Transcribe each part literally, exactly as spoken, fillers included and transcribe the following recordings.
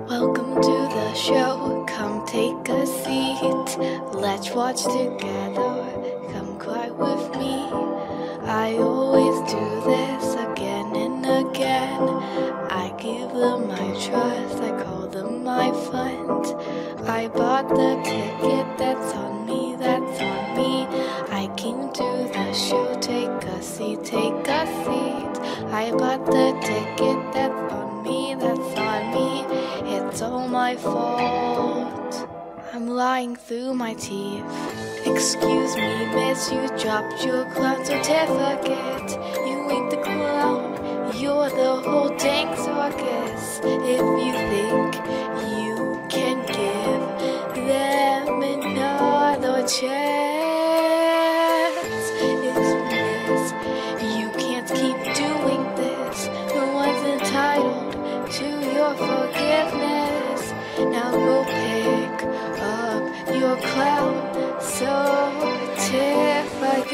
Welcome to the show, come take a seat. Let's watch together, come cry with me. I always do this again and again. I give them my trust, I call them my friends. I bought the ticket, that's on me, that's on me. I came to the show, take a seat, take a seat. I bought the ticket, that's on me, that's on me. It's all my fault. I'm lying through my teeth. Excuse me, miss, you dropped your clown certificate. You ain't the clown, you're the whole dang circus. If you think you can give them another chance, it's miss, you can't keep doing this. No one's entitled to your forgiveness. Now go pick up your clown certificate.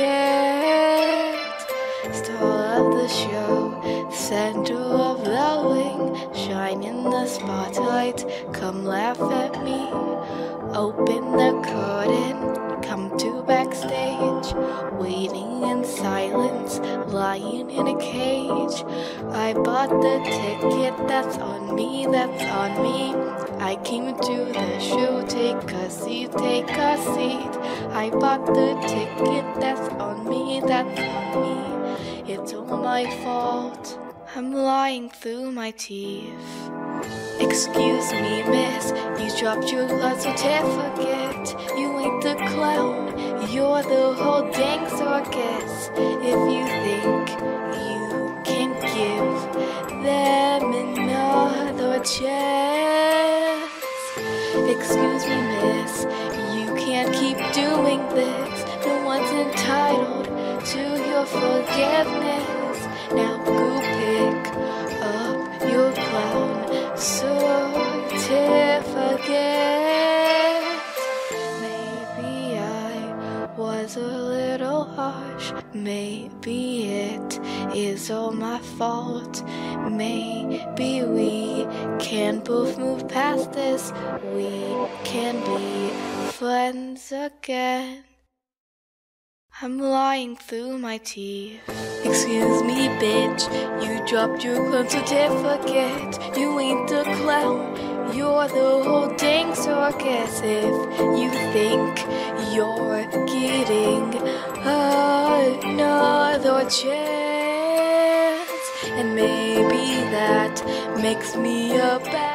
Star of the show, center of the ring, shine in the spotlight, come laugh at me. Open the curtain, come to backstage, waiting in silence, lying in a cage. I bought the ticket, that's on me, that's on me. I came to the show, take a seat, take a seat. I bought the ticket, that's on me, that's on me. It's all my fault, I'm lying through my teeth. Excuse me, miss, you dropped your blood certificate. You ain't the clown, you're the whole dang circus. If you think you can give them another chance. Excuse me, miss, you can't keep doing this. No one's entitled to your forgiveness. Now go pick up your clown certificate. Maybe I was a little harsh. Maybe it is all my fault. Maybe we can both move past this. We can be friends again. I'm lying through my teeth. Excuse me, bitch, you dropped your clown certificate. You ain't the clown, you're the whole dang circus. If you think you're getting another chance, and maybe that makes me a bad